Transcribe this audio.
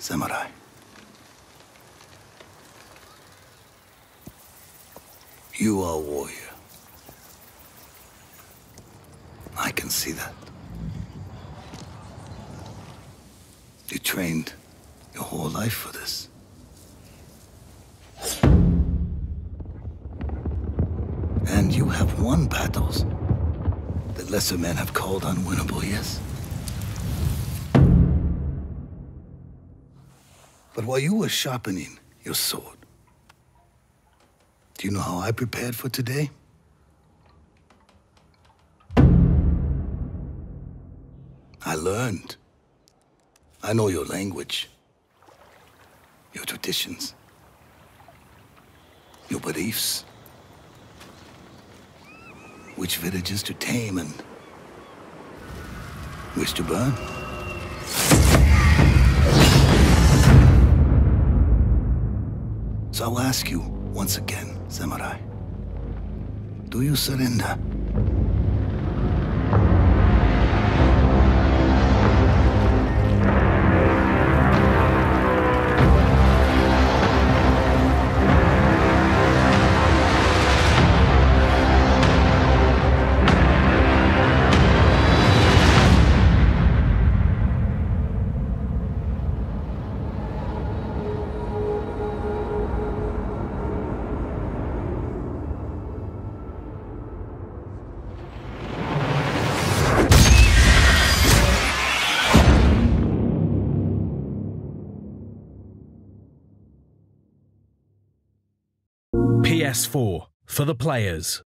samurai. You are a warrior. I can see that. You trained your whole life for this. And you have won battles that lesser men have called unwinnable, yes? But while you were sharpening your sword, do you know how I prepared for today? I learned. I know your language, your traditions, your beliefs, which villages to tame and which to burn. So I'll ask you once again, samurai, do you surrender? PS4 for the players.